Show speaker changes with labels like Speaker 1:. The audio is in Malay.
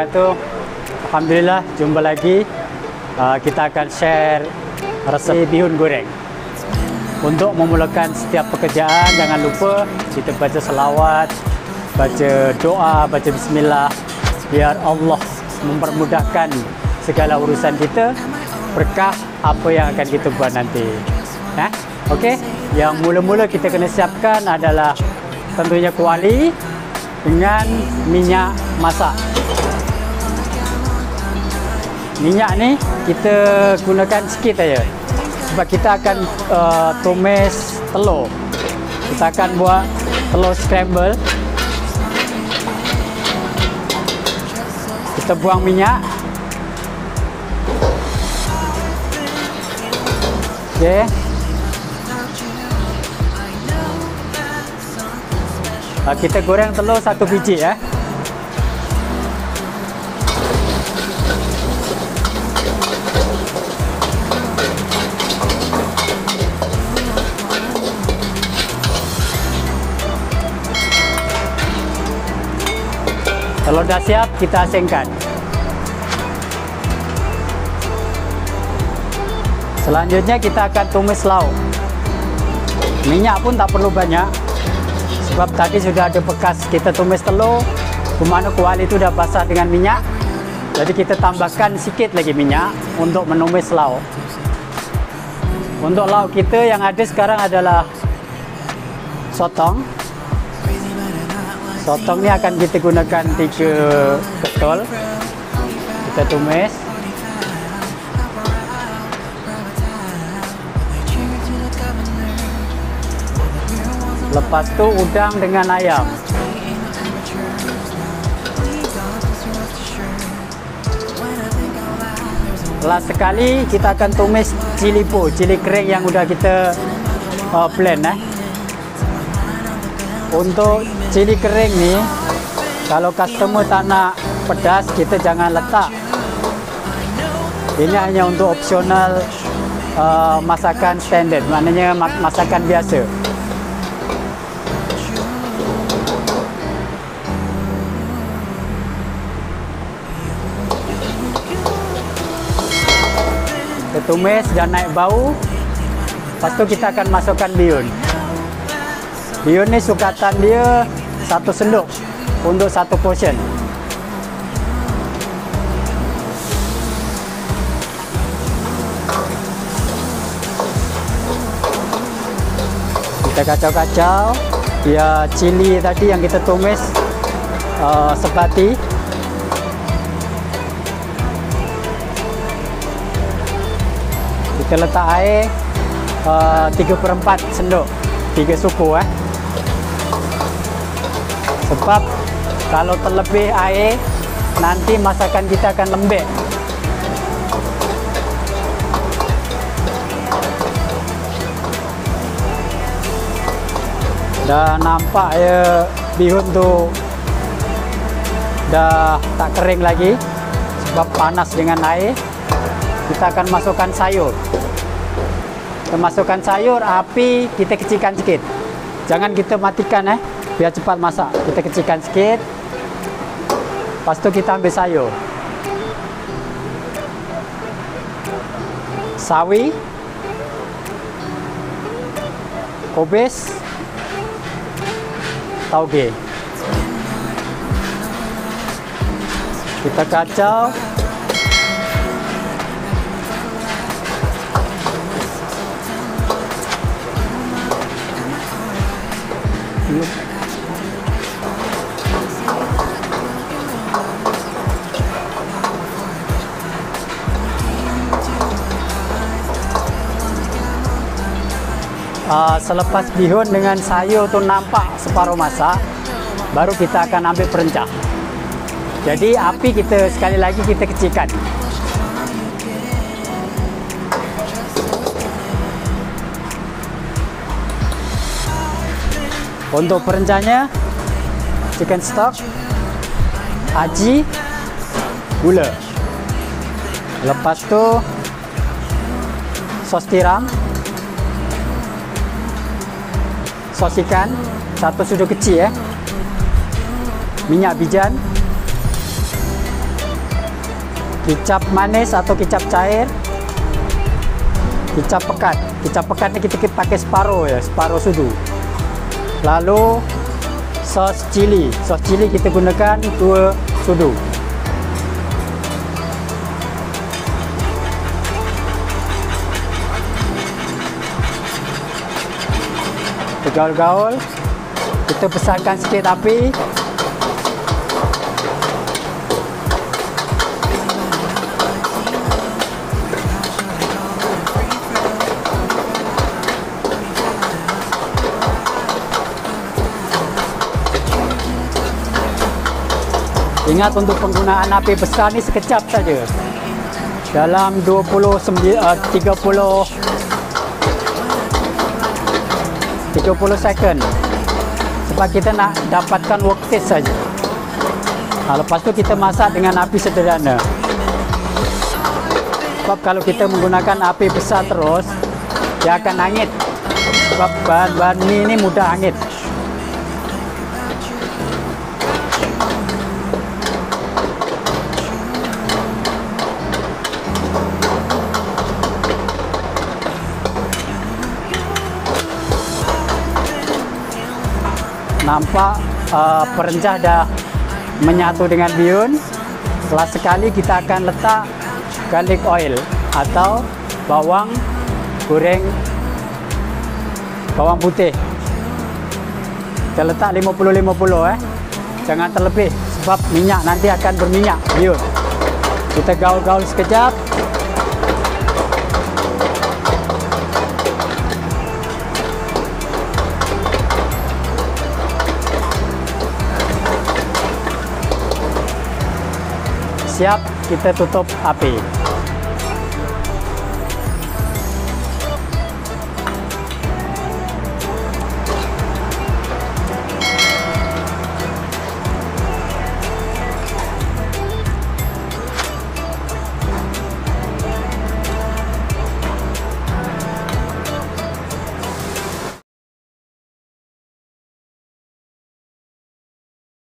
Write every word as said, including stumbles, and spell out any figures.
Speaker 1: wabarakatuh. Alhamdulillah, jumpa lagi. Uh, kita akan share resep bihun goreng. Untuk memulakan setiap pekerjaan, jangan lupa kita baca selawat, baca doa, baca bismillah, biar Allah mempermudahkan segala urusan kita, berkah apa yang akan kita buat nanti. Eh? Okey, yang mula-mula kita kena siapkan adalah tentunya kuali dengan minyak masak. Minyak ni kita gunakan sikit aja, sebab kita akan uh, tumis telur. Kita akan buat telur scramble. Kita buang minyak. Okey. Uh, kita goreng telur satu biji ya. Kalau dah siap, kita asingkan. Selanjutnya kita akan tumis lauk. Minyak pun tak perlu banyak, sebab tadi sudah ada bekas kita tumis telur, di mana kuali itu dah basah dengan minyak. Jadi kita tambahkan sikit lagi minyak untuk menumis lauk. Untuk lauk kita yang ada sekarang adalah sotong. Sotong ni akan kita gunakan tiga ketol. Kita tumis. Lepas tu udang dengan ayam. Last sekali kita akan tumis cili po, cili kering yang udah kita uh, blend eh. Untuk cili kering ni, kalau customer tak nak pedas, kita jangan letak. Ini hanya untuk opsional uh, masakan standard, maknanya masakan biasa. Kita tumis dan naik bau. Lepas tu kita akan masukkan bihun. Bihun ni sukatan dia satu sendok untuk satu portion. Kita kacau-kacau. Dia cili tadi yang kita tumis uh, sebati. Kita letak air uh, tiga per empat sendok, tiga suku eh. Sebab kalau terlebih air, nanti masakan kita akan lembek. Dah nampak ya bihun tu dah tak kering lagi sebab panas dengan air. Kita akan masukkan sayur. Kita masukkan sayur, api kita kecilkan sikit. Jangan kita matikan eh. Biar cepat masak. Kita kecilkan sikit. Lepas tu kita ambil sayur. Sawi, kobis, tauge. Kita kacau. Uh, selepas bihun dengan sayur tu nampak separuh masak, baru kita akan ambil perencah. Jadi api kita sekali lagi kita kecilkan. Untuk perencahnya, chicken stock, aji, gula. Lepas tu sos tiram, sos ikan satu sudu kecil ya, minyak bijan, kicap manis atau kicap cair, kicap pekat. Kicap pekat ni kita pakai separuh ya, separuh sudu. Lalu sos cili, sos cili kita gunakan dua sudu. Gaul-gaul, kita besarkan sikit api. Ingat, untuk penggunaan api besar ni sekejap saja. Dalam dua puluh sembilan, tiga puluh tiga puluh second, sebab kita nak dapatkan work taste saja. Ha, lepas tu kita masak dengan api sederhana. Sebab kalau kita menggunakan api besar terus, dia akan hangit. Sebab bahan-bahan mie ini mudah hangit. Nampak uh, perenjah dah menyatu dengan bihun. Setelah sekali kita akan letak garlic oil atau bawang goreng, bawang putih. Kita letak lima puluh lima puluh eh. Jangan terlebih sebab minyak nanti akan berminyak bihun. Kita gaul-gaul sekejap. Siap, kita tutup api.